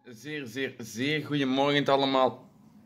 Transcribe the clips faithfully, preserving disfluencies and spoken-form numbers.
zeer, zeer, zeer goedemorgen allemaal.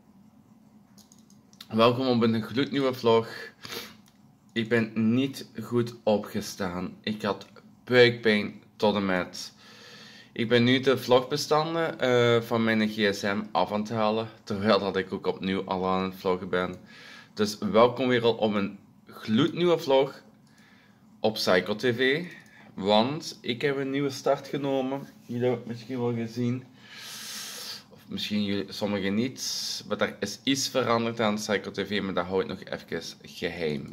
Welkom op een gloednieuwe vlog. Ik ben niet goed opgestaan. Ik had buikpijn tot en met. Ik ben nu de vlogbestanden uh, van mijn gsm af aan het halen, terwijl dat ik ook opnieuw al aan het vloggen ben. Dus welkom weer al op een gloednieuwe vlog op Psycho T V. Want ik heb een nieuwe start genomen. Jullie hebben het misschien wel gezien. Of misschien jullie, sommigen niet. Maar er is iets veranderd aan Psycho T V, maar dat hou ik nog even geheim.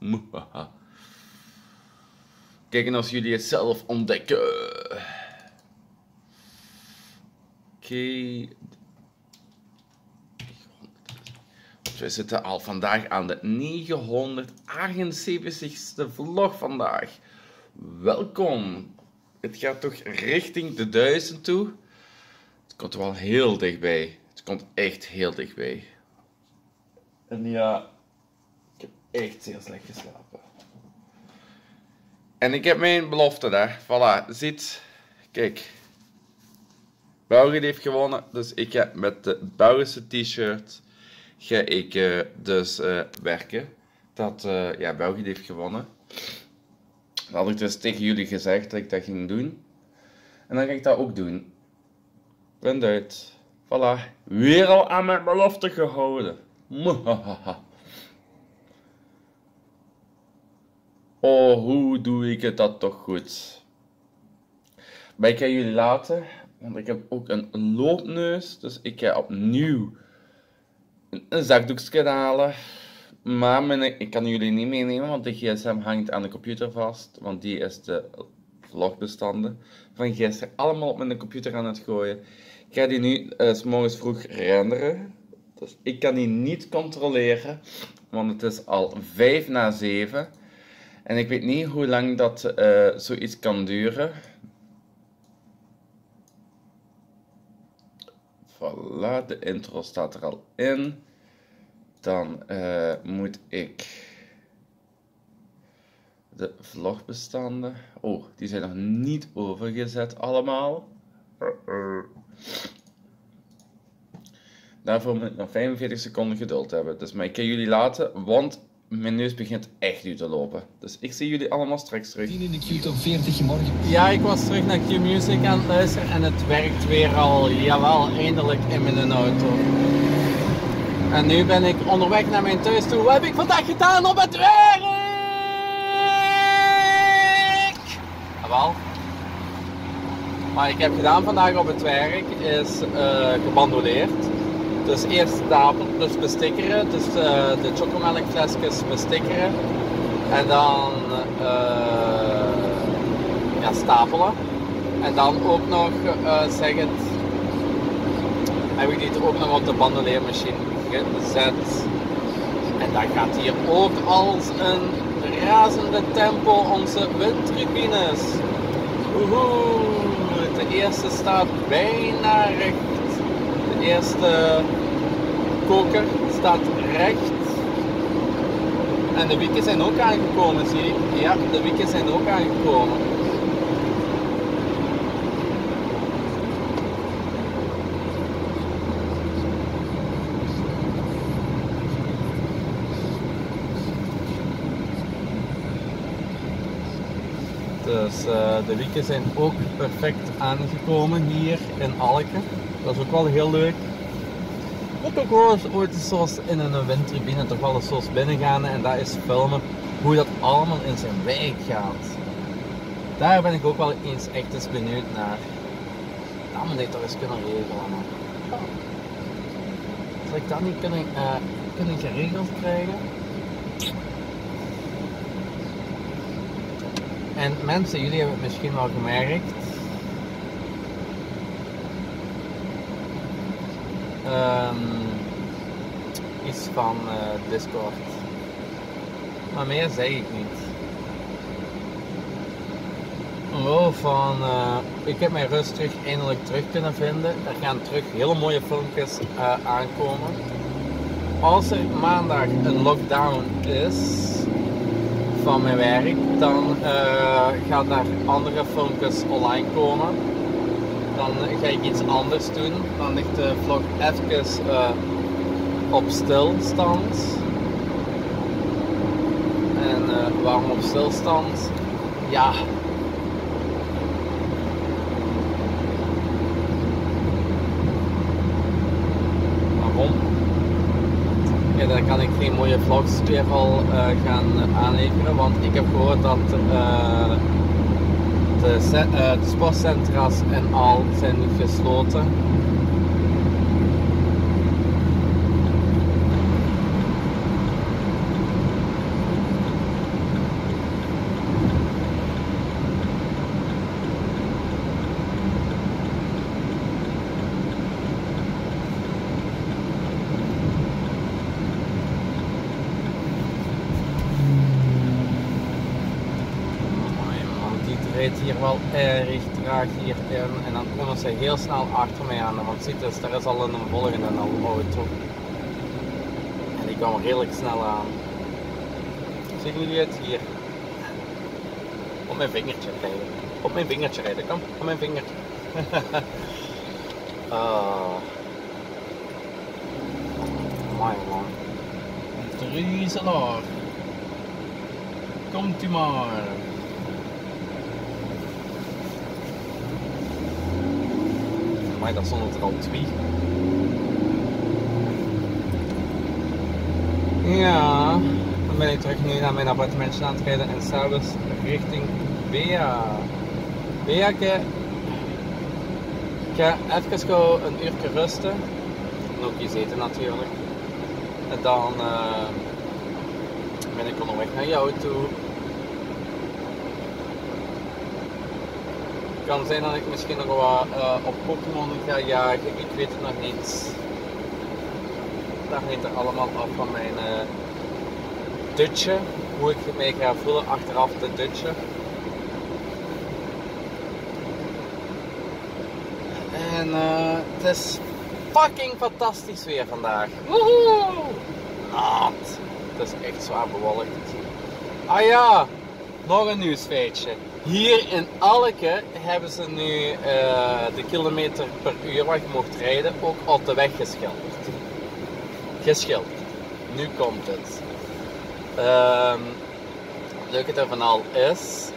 Kijken als jullie het zelf ontdekken. Oké. Okay. We zitten al vandaag aan de negenhonderdachtzeventigste vlog vandaag. Welkom. Het gaat toch richting de duizend toe. Het komt wel heel dichtbij. Het komt echt heel dichtbij. En ja, ik heb echt zeer slecht geslapen. En ik heb mijn belofte daar. Voilà, ziet. Kijk. België heeft gewonnen. Dus ik ga met de Belgische t-shirt ga ik uh, dus uh, werken. Dat uh, ja, België heeft gewonnen. Dat had ik dus tegen jullie gezegd dat ik dat ging doen. En dan ga ik dat ook doen. Punt uit. Voilà. Weer al aan mijn belofte gehouden. Oh, hoe doe ik het dat toch goed? Maar ik ga jullie laten. Want ik heb ook een loopneus. Dus ik ga opnieuw een, een zakdoekje halen. Maar mijn, ik kan jullie niet meenemen, want de gsm hangt aan de computer vast. Want die is de vlogbestanden van gisteren allemaal op mijn computer aan het gooien. Ik ga die nu uh, 's morgens vroeg renderen. Dus ik kan die niet controleren, want het is al vijf na zeven. En ik weet niet hoe lang dat uh, zoiets kan duren. Voilà, de intro staat er al in. Dan uh, moet ik de vlogbestanden. Oh, die zijn nog niet overgezet allemaal. Uh -uh. Daarvoor moet ik nog vijfenveertig seconden geduld hebben. Dus maar ik kan jullie laten, want mijn neus begint echt nu te lopen. Dus ik zie jullie allemaal straks terug. In de Q Top veertig morgen. Ja, ik was terug naar Q-Music aan het luisteren en het werkt weer al. Jawel, eindelijk in mijn auto. En nu ben ik onderweg naar mijn thuis toe. Wat heb ik vandaag gedaan op het werk? Jawel. Wat ik heb gedaan vandaag op het werk is uh, gebandoleerd. Dus eerst stapelen, dus bestikkeren. Dus uh, de chocomelkflesjes bestikkeren. En dan uh, ja, stapelen. En dan ook nog, uh, zeg het, heb ik dit ook nog op de bandoleermachine gezet. En dat gaat hier ook als een razende tempo onze windturbines. Woehoe, de eerste staat bijna recht. De eerste koker staat recht. En de wieken zijn ook aangekomen, zie ik. Ja, de wieken zijn ook aangekomen. Dus uh, de wieken zijn ook perfect aangekomen hier in Alken. Dat is ook wel heel leuk. Ik moet ook wel eens ooit zoals in een windturbine toch wel eens zoals binnen gaan en dat is filmen hoe dat allemaal in zijn werk gaat. Daar ben ik ook wel eens echt eens benieuwd naar. Dat moet ik toch eens kunnen regelen. Oh. Zal ik dat niet kunnen, uh, kunnen geregeld krijgen? En mensen, jullie hebben het misschien wel gemerkt. Um, iets van uh, Discord. Maar meer zeg ik niet. Oh, van uh, ik heb mijn rust terug eindelijk terug kunnen vinden. Er gaan terug hele mooie filmpjes uh, aankomen. Als er maandag een lockdown is van mijn werk, dan uh, gaan daar andere filmpjes online komen. dan ga ik iets anders doen. Dan ligt de vlog even uh, op stilstand. En uh, waarom op stilstand? Ja. Waarom? Ja, dan kan ik geen mooie vlogs weer al uh, gaan aanleveren, want ik heb gehoord dat uh, de, uh, de sportcentra's en al zijn gesloten. Hier wel erg traag hierin en dan komen ze heel snel achter mij aan, want ziet dus, daar is al een volgende auto en die kwam redelijk snel aan. Zien jullie het hier? Op mijn vingertje rijden, op mijn vingertje rijden, kom, op mijn vingertje. uh. Mooi man. Een driezelaar. Komt u maar. Maar daar stonden er al twee. Ja, dan ben ik terug nu naar mijn appartementje aan het rijden en s'avonds richting Bea. Bea, ik ga even gauw een uurtje rusten. En ook iets eten natuurlijk. En dan uh, ben ik onderweg naar jou toe. Het kan zijn dat ik misschien nog wat uh, op Pokémon ga jagen, ik weet het nog niet. Dat hangt er allemaal af van mijn uh, dutje, hoe ik mij ga voelen achteraf de dutje. En uh, het is fucking fantastisch weer vandaag. Woehoe! Nat! Het is echt zwaar bewolkt. Ah ja, nog een nieuwsfeitje. Hier in Alke hebben ze nu uh, de kilometer per uur waar je mocht rijden ook op de weg geschilderd. Geschilderd. Nu komt het. Uh, het leuke ervan al is...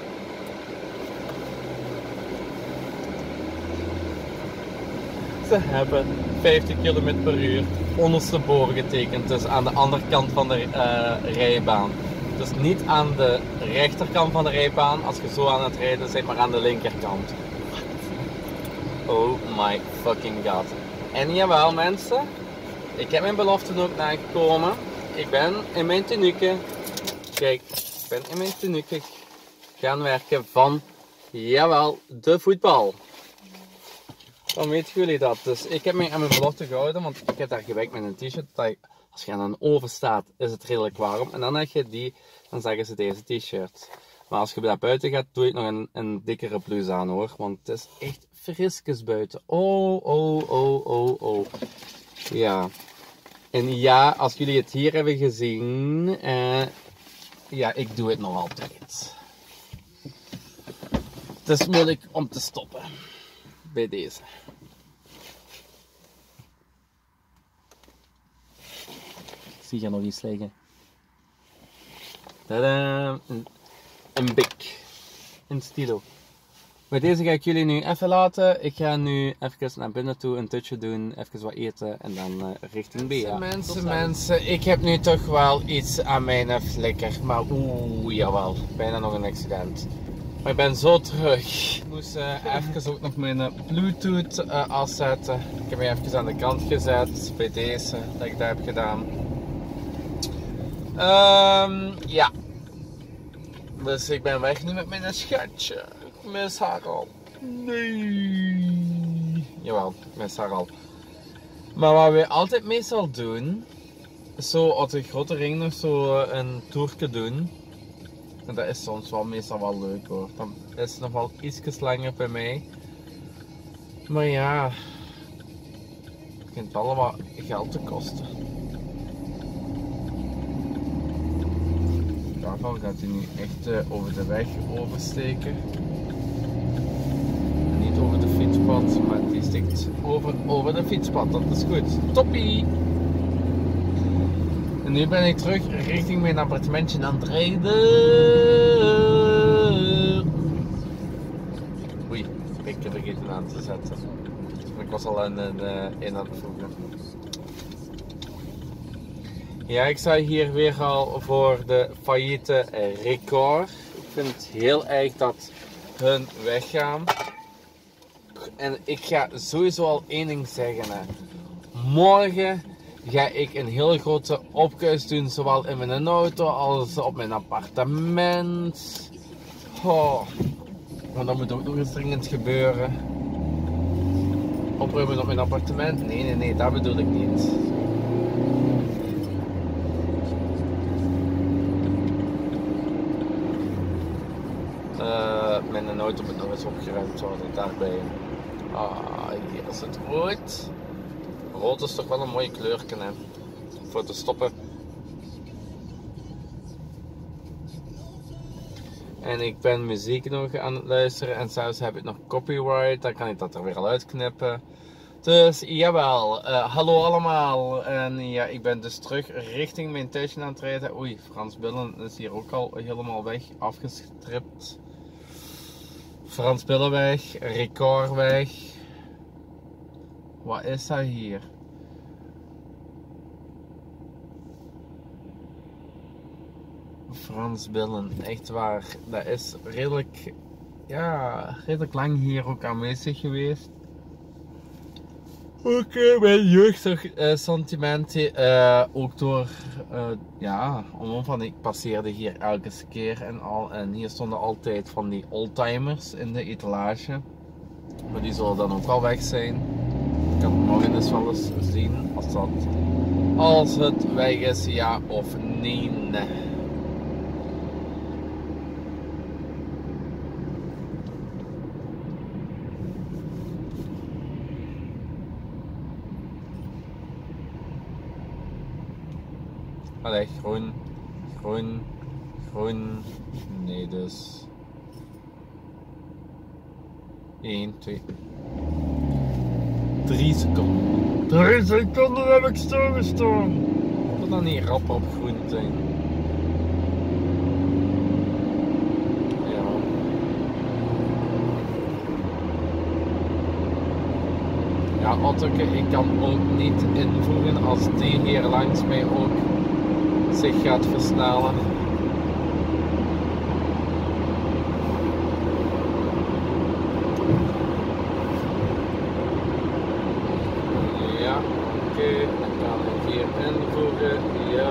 Ze hebben vijftig kilometer per uur ondersteboven getekend, dus aan de andere kant van de uh, rijbaan. Dus niet aan de rechterkant van de rijbaan als je zo aan het rijden bent, maar aan de linkerkant. Oh my fucking god. En jawel mensen, ik heb mijn beloften ook nagekomen. Ik ben in mijn tenuke, kijk, ik ben in mijn tenuke gaan werken van, jawel, de voetbal. Dan weten jullie dat. Dus ik heb mij aan mijn belofte gehouden, want ik heb daar gewerkt met een t-shirt. Als je aan een oven staat, is het redelijk warm. En dan heb je die, dan zeggen ze deze t-shirt. Maar als je daar buiten gaat, doe je nog een, een dikkere blouse aan hoor. Want het is echt frisjes buiten. Oh, oh, oh, oh, oh. Ja. En ja, als jullie het hier hebben gezien, uh, ja, ik doe het nog altijd. Het is moeilijk om te stoppen. Bij deze. Ik zie hier nog iets liggen. Tadaa! Een, een bik. Een stilo. Bij deze ga ik jullie nu even laten. Ik ga nu even naar binnen toe een tutje doen, even wat eten en dan uh, richting Bea. Mensen, mensen, ik heb nu toch wel iets aan mijn flikker. Maar oeh, jawel, bijna nog een accident. Maar ik ben zo terug. Ik moest uh, even ook nog mijn uh, Bluetooth uh, afzetten. Ik heb hem even aan de kant gezet bij deze, dat ik dat heb gedaan. Um, ja. Dus ik ben weg nu met mijn schatje. Ik mis haar al. Nee. Jawel, ik mis haar al. Maar wat we altijd meestal doen, is zo op de grote ring nog zo een toertje doen. En dat is soms wel meestal wel leuk hoor. Dan is het nog wel iets langer bij mij. Maar ja, het begint wel wat geld te kosten. Daarvan gaat hij nu echt uh, over de weg oversteken. En niet over de fiets. wat, maar die stikt over, over de fietspad, dat is goed. Toppie! En nu ben ik terug richting mijn appartementje aan het rijden. Oei, ik heb vergeten aan te zetten. Ik was al in, in, in aan het voegen. Ja, ik sta hier weer al voor de failliete Record. Ik vind het heel erg dat hun weggaan. En ik ga sowieso al één ding zeggen. Hè. Morgen ga ik een hele grote opkuis doen, zowel in mijn auto als op mijn appartement. Oh. Want dat moet ook nog eens dringend gebeuren. Opruimen op mijn appartement? Nee, nee, nee, dat bedoel ik niet. Uh, mijn auto moet nog eens opgeruimd worden daarbij. Ah, hier is het rood. Rood is toch wel een mooie kleurje, hè, voor te stoppen. En ik ben muziek nog aan het luisteren en zelfs heb ik nog copyright, dan kan ik dat er weer al uitknippen. Dus jawel, uh, hallo allemaal. En ja, ik ben dus terug richting mijn thuisje aan het rijden. Oei, Frans Billen is hier ook al helemaal weg, afgestript. Frans Billen weg, Record weg. Wat is dat hier? Frans Billen, echt waar. Dat is redelijk, ja, redelijk lang hier ook aanwezig geweest. Ook uh, mijn jeugdsentimenten, uh, ook door, uh, ja, omwille van ik passeerde hier elke keer en al. En hier stonden altijd van die oldtimers in de etalage. Maar die zullen dan ook wel weg zijn. Ik kan het morgen dus wel eens zien als, dat, als het weg is, ja of nee. Allee, groen, groen, groen, nee dus. één, twee, drie seconden. drie seconden heb ik stilgestaan. Ik moet dan niet rap op groen zijn. Ja. Ja, Ottoke, ik kan ook niet invoeren als die hier langs mij ook zich gaat versnellen. Ja, oké, okay. Dan kan ik hier invoegen, ja.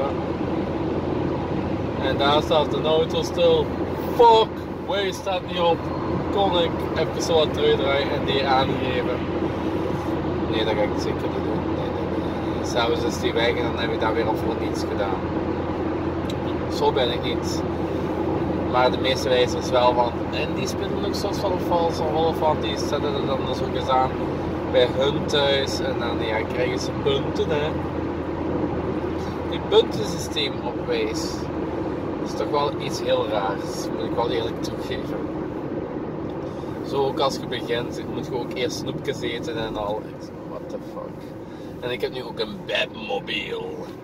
En daar staat de auto stil. Fuck, way staat niet op. Kon ik even zo wat terugdraaien en die aangeven? Nee, dat ga ik zeker niet doen. Nee, nee, nee, nee. Zelfs is die weg en dan heb ik dat weer al voor niets gedaan. Zo ben ik niet. Maar de meeste wijzers wel, want en die spinnen ook soms van valse rollen van, die zetten er dan dus ook eens aan bij hun thuis en dan ja, krijgen ze punten, hè. Die puntensysteem op wijs, dat is toch wel iets heel raars, moet ik wel eerlijk toegeven. Zo ook als je begint, moet je ook eerst snoepjes eten en al. What the fuck. En ik heb nu ook een Batmobiel.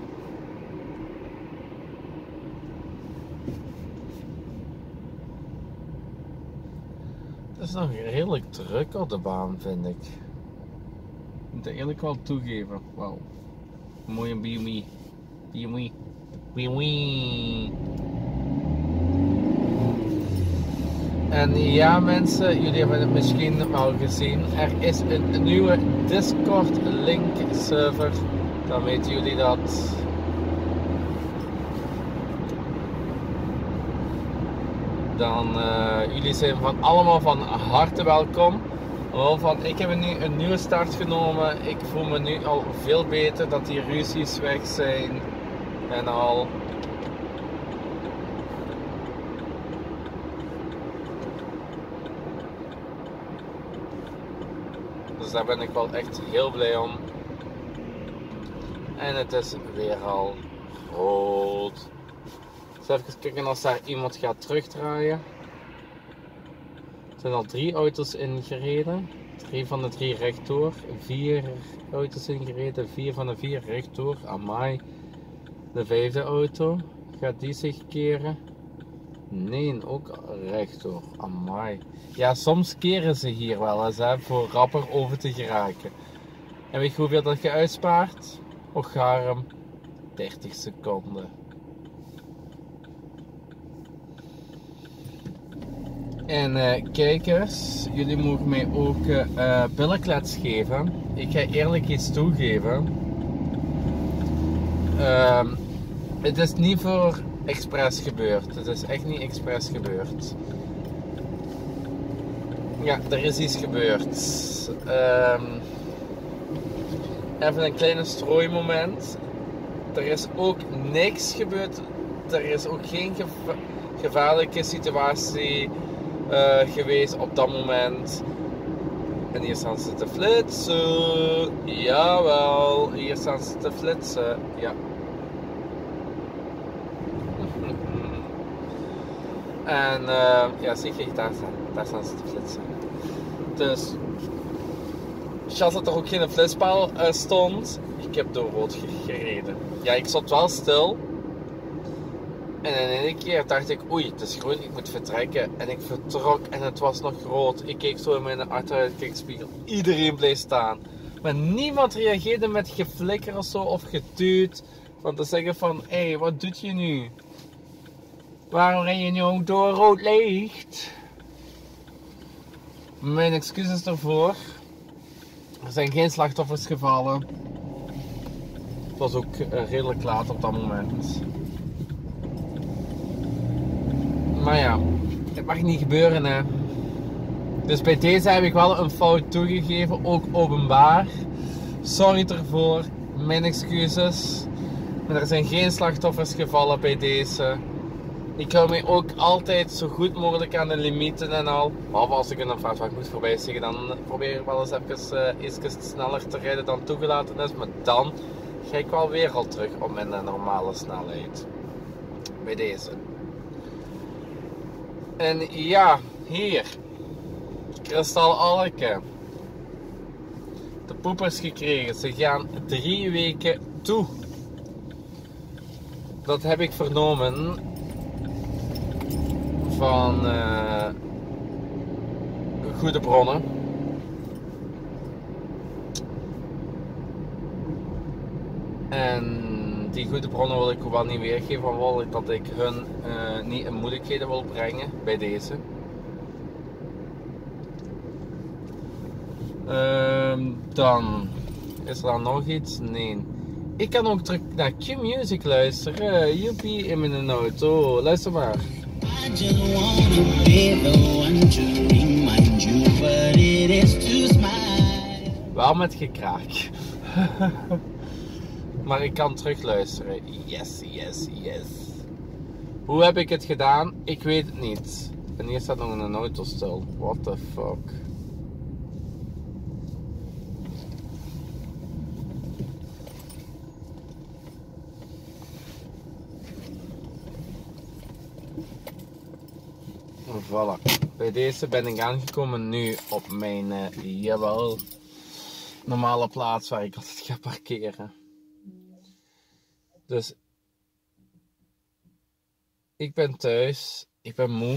Het is nog redelijk druk op de baan, vind ik. Ik moet het eerlijk wel toegeven. Wauw. Mooie B M W. B M W. B M W. En ja mensen, jullie hebben het misschien wel gezien. Er is een nieuwe Discord link server. Dan weten jullie dat. Dan uh, jullie zijn van allemaal van harte welkom. Wel van, ik heb nu een nieuwe start genomen. Ik voel me nu al veel beter dat die ruzies weg zijn en al. Dus daar ben ik wel echt heel blij om. En het is weer al rood. Dus even kijken als daar iemand gaat terugdraaien. Er zijn al drie auto's ingereden. Drie van de drie rechtdoor. Vier auto's ingereden. Vier van de vier rechtdoor. Amai. De vijfde auto. Gaat die zich keren? Nee, ook rechtdoor. Amai. Ja, soms keren ze hier wel eens hè, voor rapper over te geraken. En weet je hoeveel dat je uitspaart? Och, garm. dertig seconden. En uh, kijkers, jullie mogen mij ook uh, billenklets geven. Ik ga eerlijk iets toegeven. Uh, het is niet voor expres gebeurd. Het is echt niet expres gebeurd. Ja, er is iets gebeurd. Uh, even een kleine strooimoment. Er is ook niks gebeurd. Er is ook geen geva gevaarlijke situatie uh, geweest op dat moment. En hier staan ze te flitsen. Jawel, hier staan ze te flitsen. Ja. En uh, ja, zie je, daar staan, daar staan ze te flitsen. Dus, chance dat er ook geen flitspaal uh, stond. Ik heb door rood gereden. Ja, ik zat wel stil. En in één keer dacht ik, oei, het is groen, ik moet vertrekken. En ik vertrok en het was nog rood. Ik keek zo in mijn achteruitkijkspiegel. Iedereen bleef staan. Maar niemand reageerde met geflikker of zo of getuut. Want te zeggen van, hé, hey, wat doet je nu? Waarom ren je nu door rood licht? Mijn excuses ervoor. Er zijn geen slachtoffers gevallen. Het was ook uh, redelijk laat op dat moment. Maar ja, het mag niet gebeuren hè. Dus bij deze heb ik wel een fout toegegeven, ook openbaar. Sorry ervoor, mijn excuses. Maar er zijn geen slachtoffers gevallen bij deze. Ik hou mij ook altijd zo goed mogelijk aan de limieten en al. Behalve als ik in een vrachtwagen moet voorbij zeggen, dan probeer ik wel eens even uh, iets sneller te rijden dan toegelaten is. Maar dan ga ik wel weer al terug op mijn uh, normale snelheid. Bij deze. En ja, hier. Kristal Alke. De poepers gekregen. Ze gaan drie weken toe. Dat heb ik vernomen van uh, goede bronnen. En die goede bronnen wil ik wel niet weergeven, omdat dat ik hun uh, niet in moeilijkheden wil brengen bij deze. Uh, dan is er dan nog iets? Nee. Ik kan ook terug naar Q-Music luisteren. Joepie, in mijn auto. Luister maar. I just wanna be the one to remind you what it is to smile. Wel met gekraak. Maar ik kan terugluisteren. Yes, yes, yes. Hoe heb ik het gedaan? Ik weet het niet. En hier staat nog een auto stil. What the fuck. Voilà. Bij deze ben ik aangekomen nu op mijn, uh, jawel, normale plaats waar ik altijd ga parkeren. Dus ik ben thuis, ik ben moe.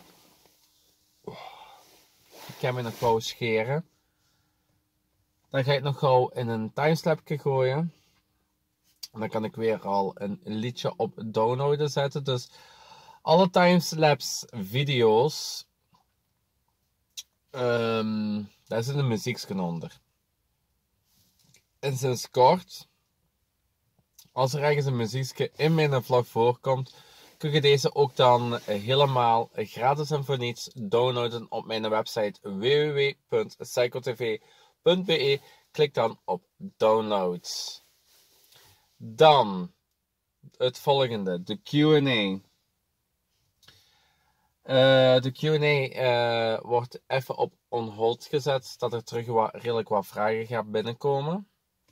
Ik ga me nog gauw scheren. Dan ga ik nog gauw in een timeslapje gooien. En dan kan ik weer al een liedje op downloaden zetten. Dus alle timelapse video's, um, daar zit een muziekje onder. En sinds kort, als er ergens een muziekje in mijn vlog voorkomt, kun je deze ook dan helemaal gratis en voor niets downloaden op mijn website w w w punt psychotv punt b e. Klik dan op downloads. Dan het volgende, de Q en A. Uh, de Q en A uh, wordt even op on hold gezet, dat er terug wat, redelijk wat vragen gaat binnenkomen.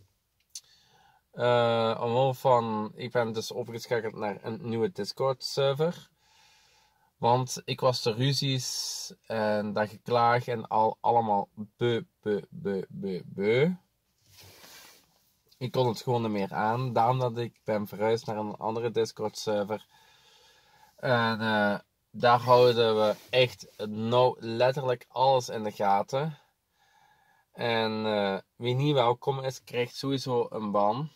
Uh, omwille van, ik ben dus overgeschakeld naar een nieuwe Discord server. Want ik was de ruzies en dat geklaag en al allemaal beu, beu, beu, beu, beu. Ik kon het gewoon niet meer aan. Daarom dat ik ben verhuisd naar een andere Discord server. En uh, daar houden we echt nou letterlijk alles in de gaten. En uh, wie niet welkom is, krijgt sowieso een ban.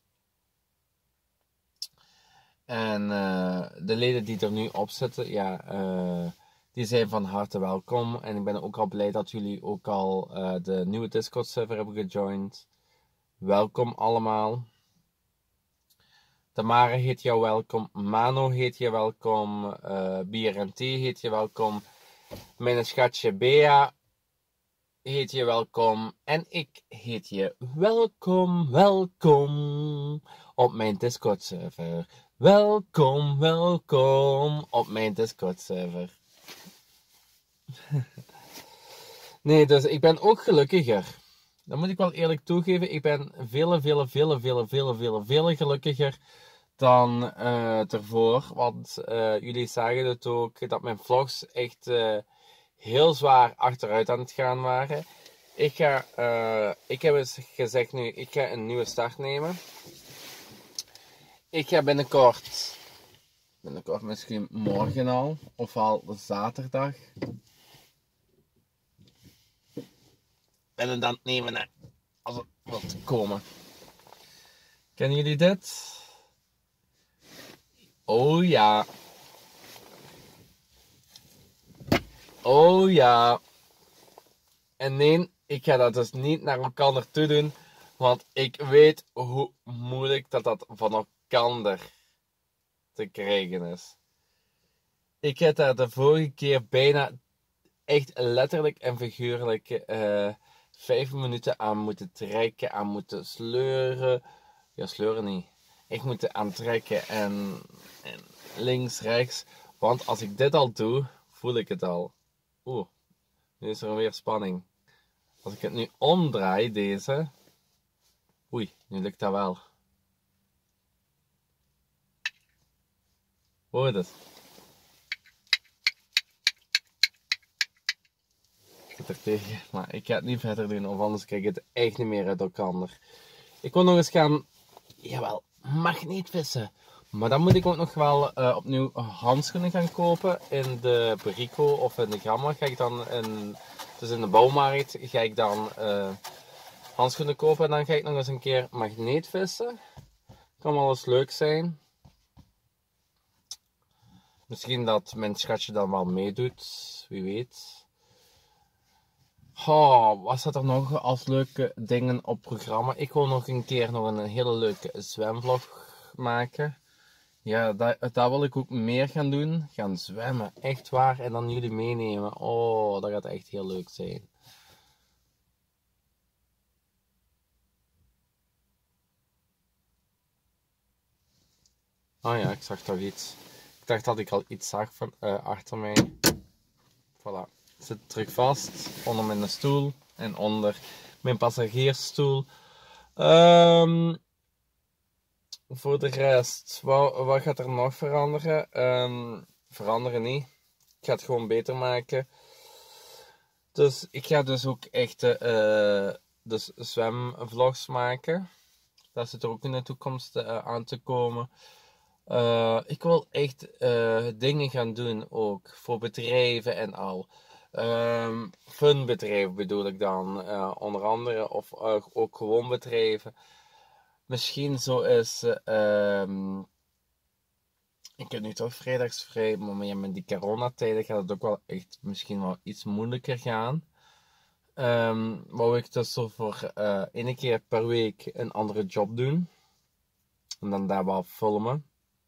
En uh, de leden die er nu op zitten, ja, uh, die zijn van harte welkom. En ik ben ook al blij dat jullie ook al uh, de nieuwe Discord server hebben gejoind. Welkom allemaal. Tamara heet jou welkom. Mano heet je welkom. Uh, Bier en Thee heet je welkom. Mijn schatje Bea heet je welkom. En ik heet je welkom, welkom op mijn Discord server. Welkom, welkom op mijn Discord server. Nee, dus ik ben ook gelukkiger. Dat moet ik wel eerlijk toegeven. Ik ben vele, vele, vele, vele, vele, vele, vele gelukkiger dan uh, ervoor. Want uh, jullie zagen het ook, dat mijn vlogs echt uh, heel zwaar achteruit aan het gaan waren. Ik ga, uh, ik heb eens gezegd nu, ik ga een nieuwe start nemen. Ik ga binnenkort, binnenkort misschien morgen al, of al zaterdag. En het dan nemen hè, als het wilt komen. Kennen jullie dit? Oh ja. Oh ja. En nee, ik ga dat dus niet naar elkaar toe doen. Want ik weet hoe moeilijk dat dat van elkaar te krijgen is. Ik heb daar de vorige keer bijna echt letterlijk en figuurlijk uh, vijf minuten aan moeten trekken, aan moeten sleuren. Ja, sleuren niet. Ik moet aantrekken en, en links, rechts. Want als ik dit al doe, voel ik het al. Oeh, nu is er weer spanning. Als ik het nu omdraai, deze. Oei, nu lukt dat wel. Hoor je het? Zit er tegen, maar ik ga het niet verder doen, of anders krijg ik het echt niet meer uit elkaar. Ik wil nog eens gaan, jawel, magneetvissen. Maar dan moet ik ook nog wel uh, opnieuw handschoenen gaan kopen in de Brico of in de Gamma. Ga ik dan in, dus in de bouwmarkt ga ik dan uh, handschoenen kopen en dan ga ik nog eens een keer magneetvissen. Kan wel eens leuk zijn. Misschien dat mijn schatje dan wel meedoet, wie weet. Oh, wat staat er nog als leuke dingen op programma? Ik wil nog een keer nog een hele leuke zwemvlog maken. Ja, dat, dat wil ik ook meer gaan doen. Gaan zwemmen, echt waar. En dan jullie meenemen. Oh, dat gaat echt heel leuk zijn. Oh ja, ik zag toch iets. Ik dacht dat ik al iets zag van, uh, achter mij. Voilà. Ik zit terug vast. Onder mijn stoel. En onder mijn passagiersstoel. Um, voor de rest. Wat, wat gaat er nog veranderen? Um, veranderen niet. Ik ga het gewoon beter maken. Dus ik ga dus ook echt uh, dus zwemvlogs maken. Dat zit er ook in de toekomst uh, aan te komen. Uh, ik wil echt uh, dingen gaan doen ook voor bedrijven en al. Um, funbedrijven bedoel ik dan, uh, onder andere, of uh, ook gewoon bedrijven. Misschien zo is, uh, um, ik heb nu toch vrijdags vrij, maar met die coronatijden gaat het ook wel echt misschien wel iets moeilijker gaan. Um, wou ik dus zo voor uh, één keer per week een andere job doen. En dan daar wel filmen.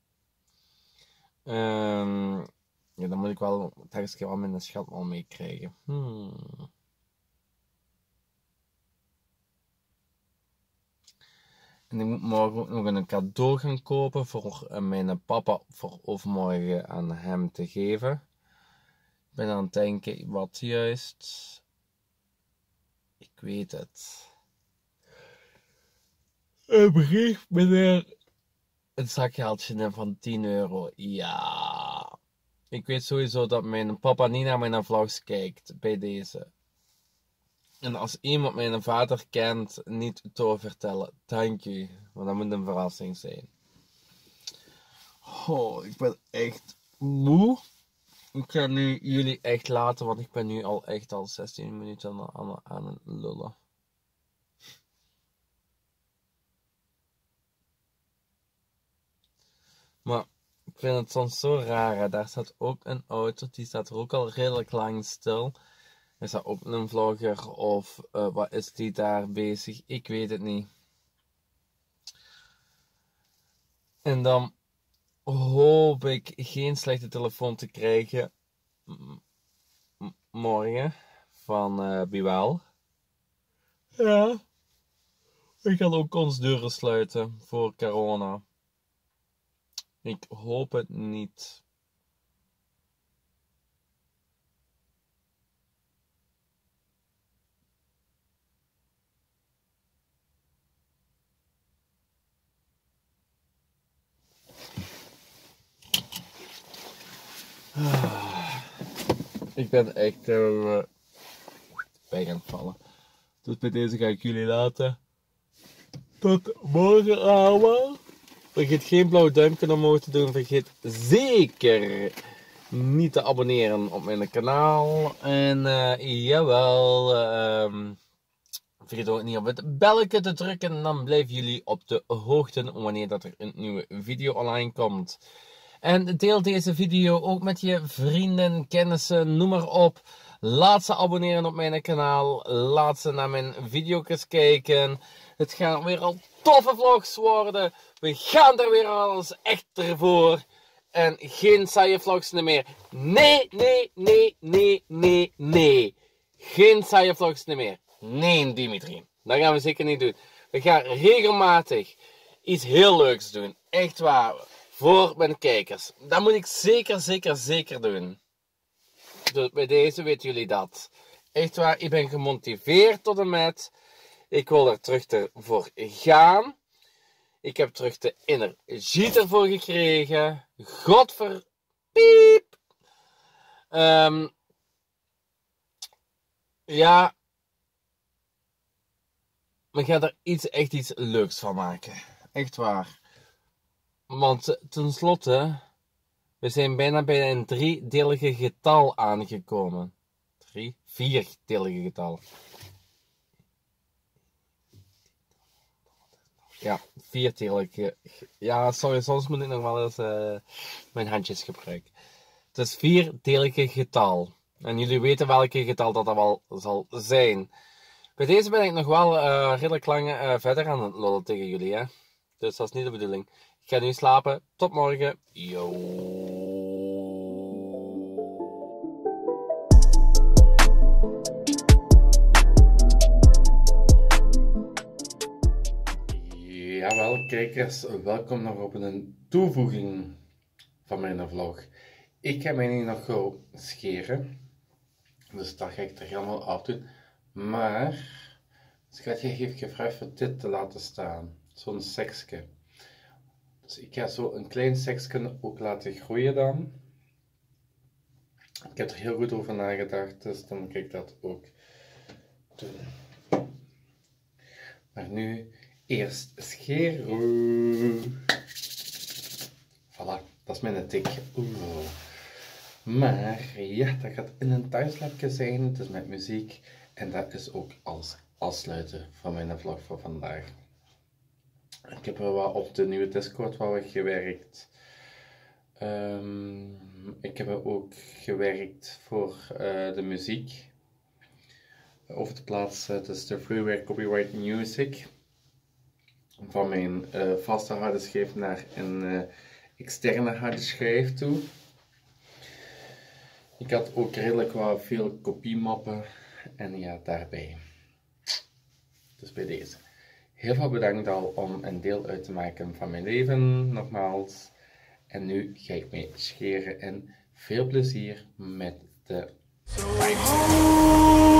Um, ja, dan moet ik wel telkens wel mijn schat wel meekrijgen. Hmm. En ik moet morgen ook nog een cadeau gaan kopen voor uh, mijn papa voor overmorgen aan hem te geven. Ik ben aan het denken wat juist. Ik weet het. Een brief met een zakgeldje van tien euro. Ja. Ik weet sowieso dat mijn papa niet naar mijn vlogs kijkt bij deze. En als iemand mijn vader kent, niet te vertellen. Dank u. Want dat moet een verrassing zijn. Oh, ik ben echt moe. Ik ga nu jullie echt laten, want ik ben nu al echt al zestien minuten aan, aan, aan het lullen. Maar ik vind het soms zo raar. Hè? Daar staat ook een auto, die staat er ook al redelijk lang stil. Is dat ook een vlogger of uh, wat is die daar bezig? Ik weet het niet. En dan hoop ik geen slechte telefoon te krijgen morgen van uh, Biwel. Ja. We gaan ook ons deuren sluiten voor corona. Ik hoop het niet. Ah, ik ben echt uh, bij gaan vallen. Dus bij deze ga ik jullie laten. Tot morgen allemaal. Vergeet geen blauw duimpje omhoog te doen. Vergeet zeker niet te abonneren op mijn kanaal. En uh, jawel. Uh, vergeet ook niet op het belletje te drukken. Dan blijven jullie op de hoogte wanneer dat er een nieuwe video online komt. En deel deze video ook met je vrienden, kennissen, noem maar op. Laat ze abonneren op mijn kanaal. Laat ze naar mijn video's kijken. Het gaan weer al toffe vlogs worden. We gaan er weer alles echter voor. En geen saaie vlogs meer. Nee, nee, nee, nee, nee, nee. Geen saaie vlogs meer. Nee, Dimitri. Dat gaan we zeker niet doen. We gaan regelmatig iets heel leuks doen. Echt waar. Voor mijn kijkers. Dat moet ik zeker, zeker, zeker doen. Dus bij deze weten jullie dat. Echt waar, ik ben gemotiveerd tot en met. Ik wil er terug voor gaan. Ik heb terug de energie ervoor gekregen. Godver... Piep! Um, ja. We gaan er iets, echt iets leuks van maken. Echt waar. Want tenslotte, we zijn bijna bij een driedelige getal aangekomen. Drie, vierdelige getal. Ja, vierdelige. Ja, sorry, soms moet ik nog wel eens uh, mijn handjes gebruiken. Het is vierdelige getal. En jullie weten welke getal dat, dat wel zal zijn. Bij deze ben ik nog wel uh, redelijk lang uh, verder aan het lollen tegen jullie, hè. Dus dat is niet de bedoeling. Ik ga nu slapen. Tot morgen. Yo. Jawel, kijkers. Welkom nog op een toevoeging van mijn vlog. Ik ga mij nu nog gauw scheren. Dus dat ga ik er helemaal afdoen. Maar, schatje heeft gevraagd voor dit te laten staan. Zo'n seksje. Dus ik ga zo een klein seksje ook laten groeien dan. Ik heb er heel goed over nagedacht, dus dan kan ik dat ook doen. Maar nu eerst scheren. Voilà, dat is mijn tik. Oeh. Maar ja, dat gaat in een thuislapje zijn, dus met muziek. En dat is ook als afsluiten van mijn vlog voor vandaag. Ik heb er wel op de nieuwe Discord wel gewerkt. Um, ik heb er ook gewerkt voor uh, de muziek. Over te plaatsen, dus de Freeware Copyright Music. Van mijn uh, vaste harde schijf naar een uh, externe harde schijf toe. Ik had ook redelijk wel veel kopiemappen. En ja, daarbij. Dus bij deze. Heel veel bedankt al om een deel uit te maken van mijn leven, nogmaals. En nu ga ik mij scheren en veel plezier met de... So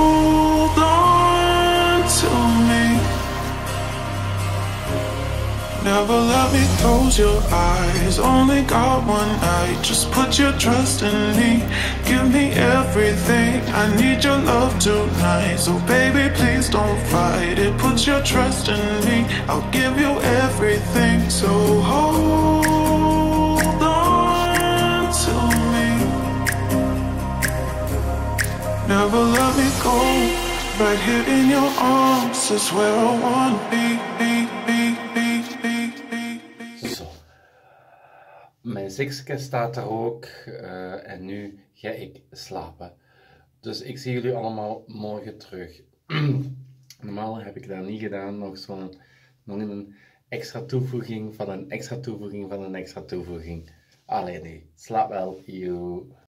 hold on to me. Never let me close your eyes. Only got one night. Just put your trust in me. Give me everything. I need your love tonight. So baby, please don't fight it. Put your trust in me. I'll give you everything. So hold on to me. Never let me go. Right here in your arms is where I wanna be, be, be, be, be, be, be. Zo. Mijn ziksje staat er ook uh, en nu ga ik slapen. Dus ik zie jullie allemaal morgen terug. Normaal heb ik dat niet gedaan, nog zo'n nog een extra toevoeging van een extra toevoeging van een extra toevoeging. Allee nee, slaap wel, joe.